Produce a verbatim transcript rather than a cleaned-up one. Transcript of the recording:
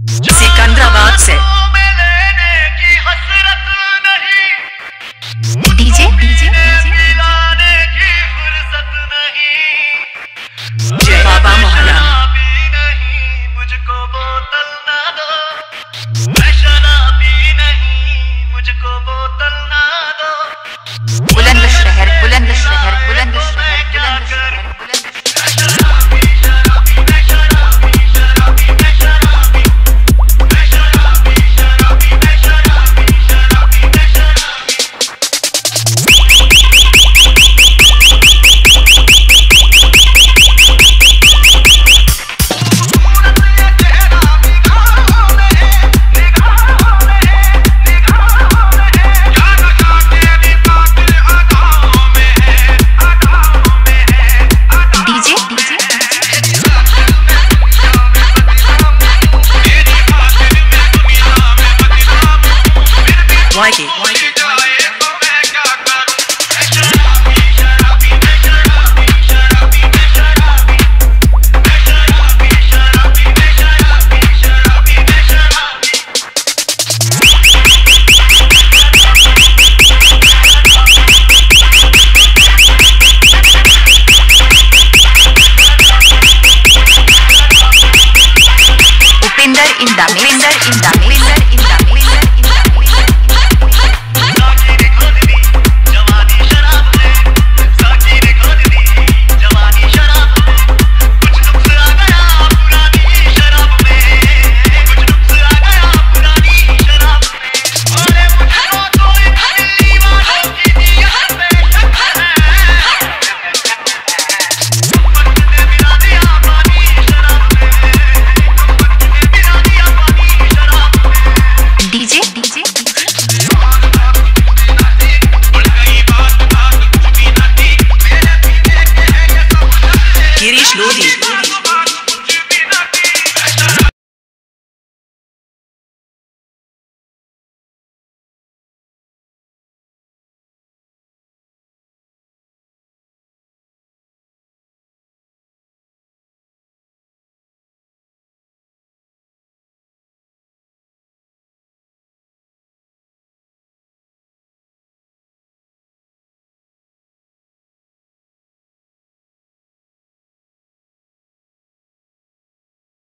सिकंदराबाद से DJ DJ जय बाबा मोहल्ला मुझको बोतल ना दो, मैं शराबी नहीं, मुझको बोतल ना दो। बुलंद शहर बुलंद शहर बुलंद शहर बुलंद शहर बुलंद Mikey. Upinder in the mix. Upinder in the mix.